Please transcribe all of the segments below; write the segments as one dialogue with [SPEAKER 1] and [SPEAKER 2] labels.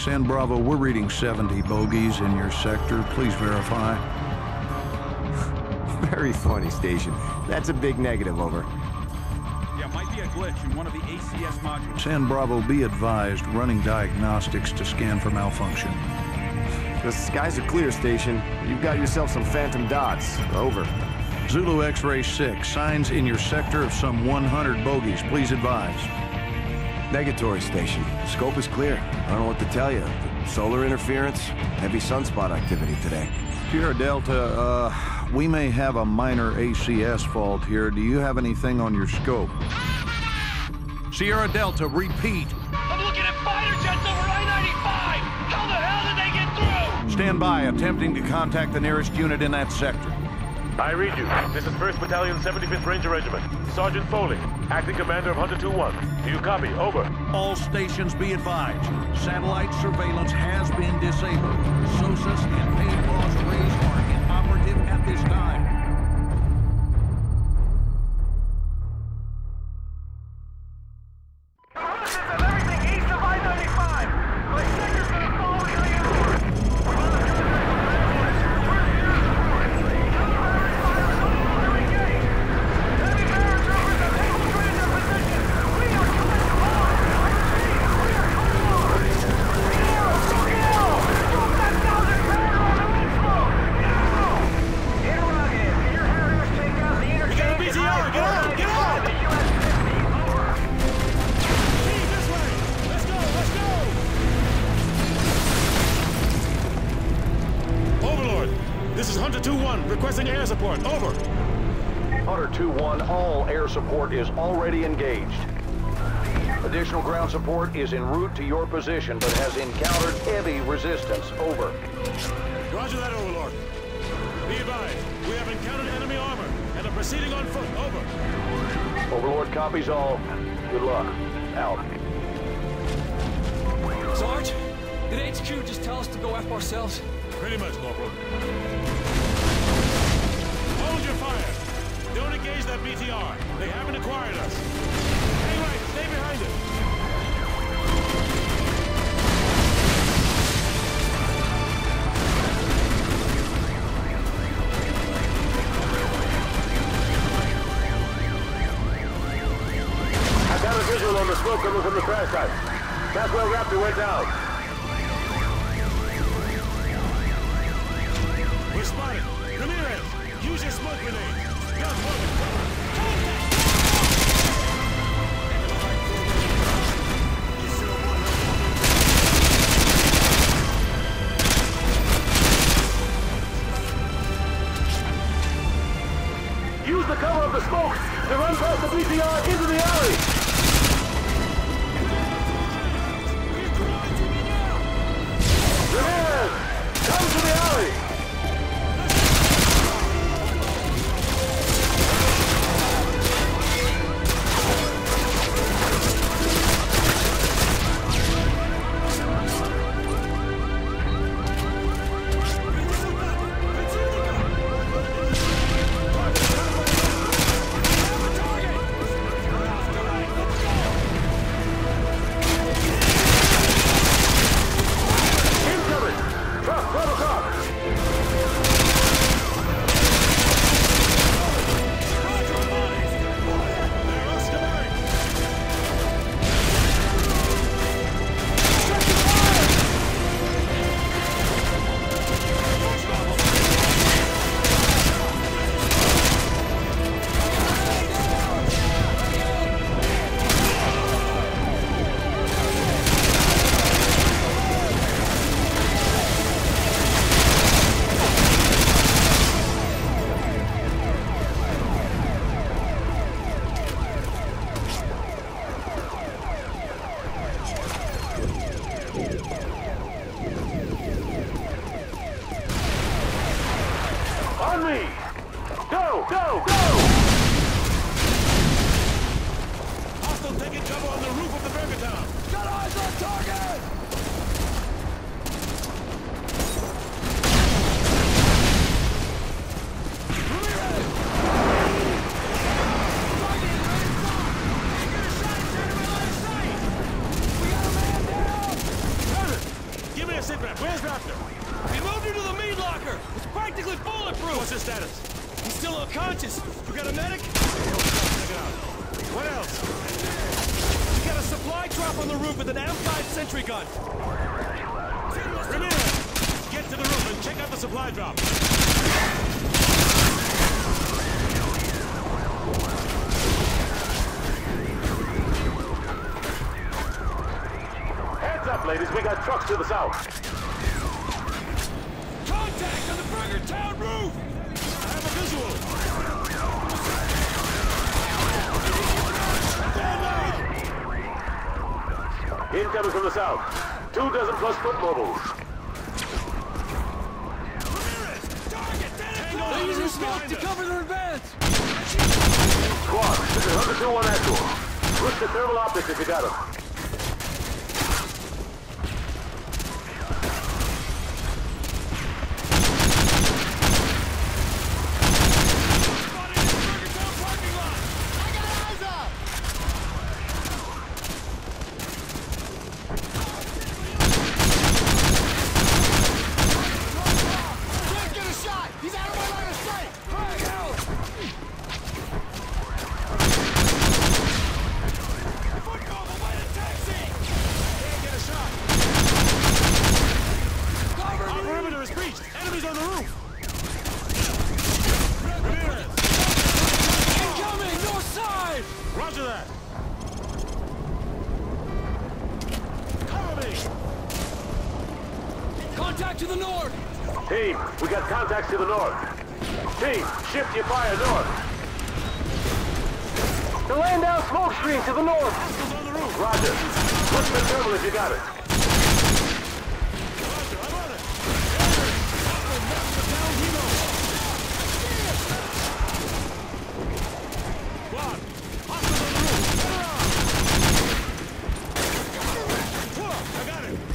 [SPEAKER 1] San Bravo, we're reading 70 bogeys in your sector. Please verify.
[SPEAKER 2] Very funny, Station. That's a big negative, over.
[SPEAKER 3] Yeah, might be a glitch in one of the ACS modules.
[SPEAKER 1] San Bravo, be advised, running diagnostics to scan for malfunction.
[SPEAKER 2] The skies are clear, Station. You've got yourself some phantom dots. Over.
[SPEAKER 1] Zulu X-Ray 6, signs in your sector of some 100 bogeys. Please advise.
[SPEAKER 2] Negatory, Station. Scope is clear. I don't know what to tell you. Solar interference, heavy sunspot activity today.
[SPEAKER 1] Sierra Delta, we may have a minor ACS fault here. Do you have anything on your scope? Sierra Delta, repeat.
[SPEAKER 4] I'm looking at fighter jets over I-95! How the hell did they get through?
[SPEAKER 1] Stand by, attempting to contact the nearest unit in that sector.
[SPEAKER 5] I read you. This is 1st Battalion, 75th Ranger Regiment. Sergeant Foley, acting commander of Hunter 2-1. Do you copy? Over.
[SPEAKER 1] All stations be advised. Satellite surveillance has been disabled. SOSUS and paid loss rays are inoperative at this time.
[SPEAKER 4] Everything east of I-95! My sector's gonna fall into the airport!
[SPEAKER 5] This is Hunter 2-1, requesting air support. Over.
[SPEAKER 6] Hunter 2-1, all air support is already engaged. Additional ground support is en route to your position, but has encountered heavy resistance. Over.
[SPEAKER 5] Roger that, Overlord. Be advised, we have encountered enemy armor and are proceeding on foot. Over.
[SPEAKER 6] Overlord copies all. Good luck. Out.
[SPEAKER 7] Sarge, did HQ just tell us to go F ourselves?
[SPEAKER 5] Pretty much, Corporal. Hold your fire. Don't engage that BTR. They haven't acquired us. Hang right. Stay behind it.
[SPEAKER 6] I got a visual on the smoke coming from the crash site. Caswell Raptor went down.
[SPEAKER 5] We're spotted. Ramirez, use your smoke grenade. Gun moving.
[SPEAKER 6] Use the cover of the smoke to run past the BTR into the alley. Ramirez, come to the alley. On me! Go, go, go!
[SPEAKER 5] Hostile taking cover on the roof of the Burger Town.
[SPEAKER 7] Got eyes on target!
[SPEAKER 5] Still conscious. You got a medic? Check it out. What else? We got a supply drop on the roof with an M5 sentry gun. Ramirez, get to the roof and check out the supply drop.
[SPEAKER 6] Heads up, ladies. We got trucks to the south.
[SPEAKER 5] Contact on the Burger Town roof! I have a visual.
[SPEAKER 6] Incoming from the south. 2 dozen plus foot mobiles.
[SPEAKER 7] They're using smoke to cover their advance!
[SPEAKER 6] Squad, this is Hunter 2-1 actual. Push the thermal optics if you got them.
[SPEAKER 7] Contact to the north!
[SPEAKER 6] Team, we got contacts to the north. Team, shift your fire north. They're laying down smoke screen to the north.
[SPEAKER 5] On the roof.
[SPEAKER 6] Roger. Push the thermal if you got it.
[SPEAKER 5] Roger, I'm on it. Squad, hostiles on the roof. Pull up, I got it.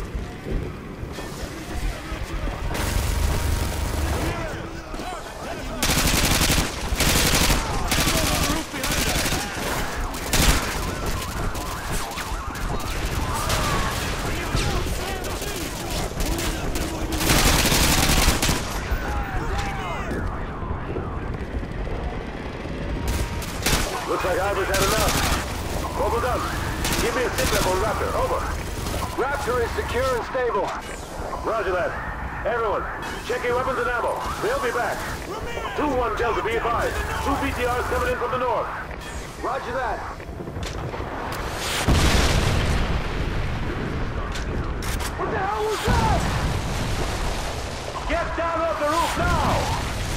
[SPEAKER 6] Looks like Ivor's had enough. Over done. Give me a signal on Raptor. Over. Raptor is secure and stable. Roger that. Everyone, check your weapons and ammo. They'll be back. 2-1 Delta, be advised. 2 BTRs coming in from the north. Roger that. What the hell was that? Get down off the roof now!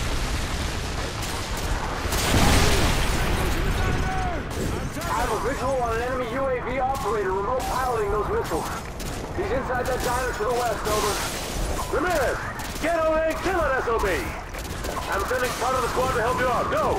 [SPEAKER 6] I have a visual on an enemy UAV operator remote piloting those missiles. He's inside that diner to the west, over. Ramirez, get over there and kill it, SOB! I'm sending part of the squad to help you out. Go!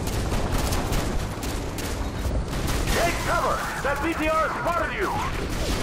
[SPEAKER 6] Take cover! That BTR spotted you!